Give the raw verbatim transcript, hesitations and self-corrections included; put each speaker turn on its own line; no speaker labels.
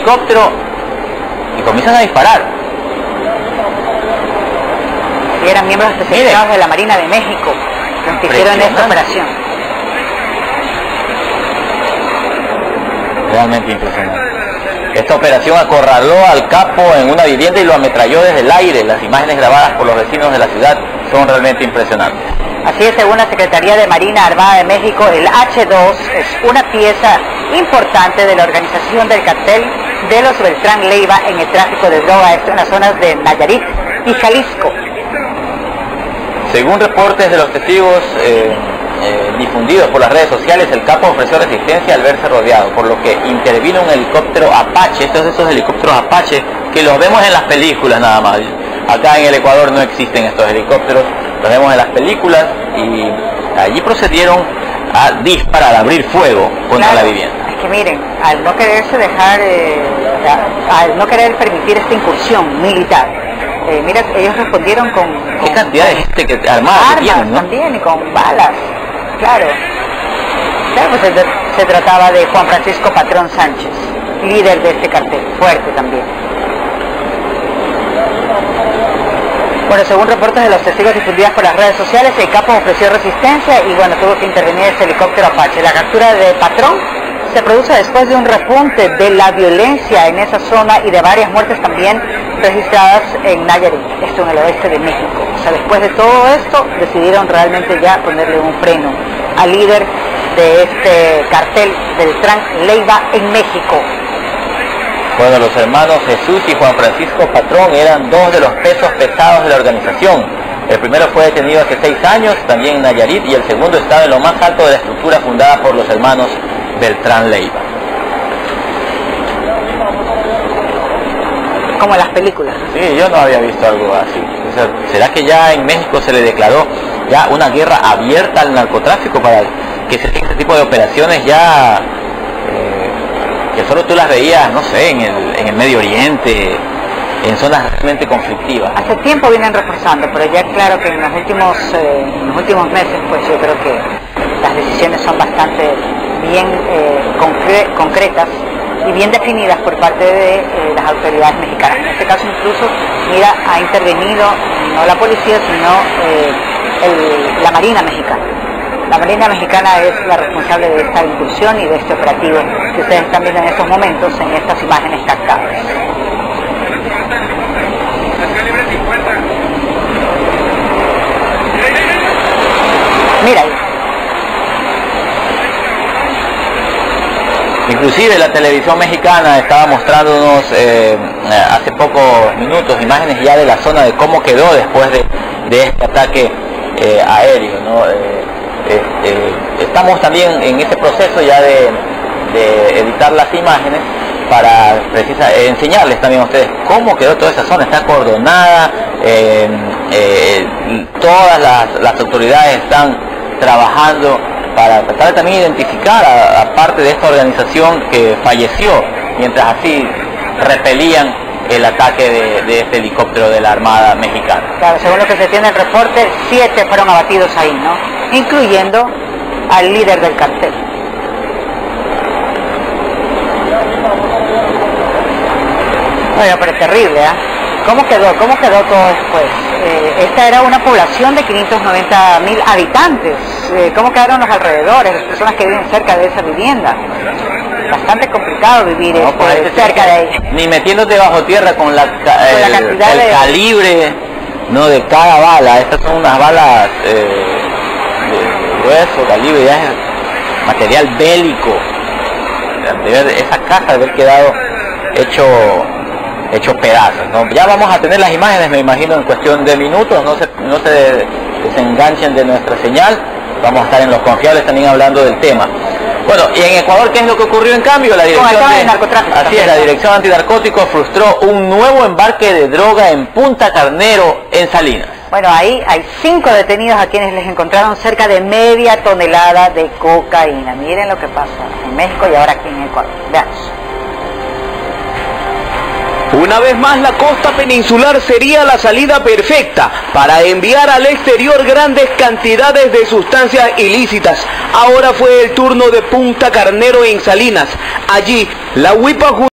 helicóptero y comienzan a disparar.
Y eran miembros especializados de la Marina de México los que hicieron esta operación.
Realmente impresionante. Esta operación acorraló al capo en una vivienda y lo ametralló desde el aire. Las imágenes grabadas por los vecinos de la ciudad son realmente impresionantes.
Así es, según la Secretaría de Marina Armada de México, el hache dos es una pieza importante de la organización del cartel de los Beltrán Leiva en el tráfico de droga, esto en las zonas de Nayarit y Jalisco.
Según reportes de los testigos eh, eh, difundidos por las redes sociales, el capo ofreció resistencia al verse rodeado, por lo que intervino un helicóptero Apache. Estos esos helicópteros Apache que los vemos en las películas nada más. Acá en el Ecuador no existen estos helicópteros, los vemos en las películas, y allí procedieron a disparar, a abrir fuego contra claro, la vivienda.
Es que miren, al no quererse dejar, eh, al no querer permitir esta incursión militar, Eh, mira, ellos respondieron con... con
¿Qué cantidad de gente que armada
armas
que tienen, ¿no?
También, y con balas, claro. Claro, pues se, se trataba de Juan Francisco Patrón Sánchez, líder de este cartel, fuerte también. Bueno, según reportes de los testigos difundidos por las redes sociales, el capo ofreció resistencia y bueno, tuvo que intervenir este helicóptero Apache. La captura de Patrón se produce después de un repunte de la violencia en esa zona y de varias muertes también registradas en Nayarit, esto en el oeste de México. O sea, después de todo esto, decidieron realmente ya ponerle un freno al líder de este cartel Beltrán Leiva en México.
Bueno, los hermanos Jesús y Juan Francisco Patrón eran dos de los pesos pesados de la organización. El primero fue detenido hace seis años, también en Nayarit, y el segundo estaba en lo más alto de la estructura fundada por los hermanos Beltrán Leiva.
Como en las películas.
Sí, yo no había visto algo así. O sea, ¿será que ya en México se le declaró ya una guerra abierta al narcotráfico para que se hagan este tipo de operaciones ya, eh, que solo tú las veías, no sé, en el, en el Medio Oriente, en zonas realmente conflictivas?
Hace tiempo vienen reforzando, pero ya claro que en los últimos, eh, en los últimos meses, pues yo creo que las decisiones son bastante bien eh, concre concretas y bien definidas por parte de eh, las autoridades mexicanas. En este caso incluso, mira, ha intervenido no la policía, sino eh, el, la Marina Mexicana. La Marina Mexicana es la responsable de esta incursión y de este operativo que ustedes están viendo en estos momentos, en estas imágenes captadas. Mira ahí.
Inclusive la televisión mexicana estaba mostrándonos eh, hace pocos minutos imágenes ya de la zona de cómo quedó después de, de este ataque eh, aéreo, ¿no? Eh, eh, eh, estamos también en ese proceso ya de, de editar las imágenes para precisa, eh, enseñarles también a ustedes cómo quedó toda esa zona. Está acordonada, eh, eh, todas las, las autoridades están trabajando para tratar de también identificar a, a parte de esta organización que falleció mientras así repelían el ataque de, de este helicóptero de la Armada Mexicana.
Claro, según lo que se tiene en el reporte, siete fueron abatidos ahí, ¿no? Incluyendo al líder del cartel. Bueno, pero es terrible, ¿eh? ¿Cómo quedó? ¿Cómo quedó todo después? Eh, esta era una población de quinientos noventa mil habitantes. Eh, ¿Cómo quedaron los alrededores, las personas que viven cerca de esa vivienda? Bastante complicado vivir no, este, cerca de ella.
Ni metiéndote bajo tierra con la, con el, la cantidad el de... calibre, no, de cada bala. Estas son unas balas eh, de grueso calibre, ya es material bélico. De ver esa casa, de haber quedado hecho hecho pedazos, ¿no? Ya vamos a tener las imágenes, me imagino, en cuestión de minutos. No se, no se desenganchen de nuestra señal. Vamos a estar en Los Confiables también hablando del tema. Bueno, y en Ecuador, ¿qué es lo que ocurrió en cambio? La dirección
de,
de
narcotráfico,
así es, la Dirección Antinarcóticos frustró un nuevo embarque de droga en Punta Carnero, en Salinas.
Bueno, ahí hay cinco detenidos a quienes les encontraron cerca de media tonelada de cocaína. Miren lo que pasa en México y ahora aquí en Ecuador. Veamos.
Una vez más, la costa peninsular sería la salida perfecta para enviar al exterior grandes cantidades de sustancias ilícitas. Ahora fue el turno de Punta Carnero en Salinas. Allí, la huipa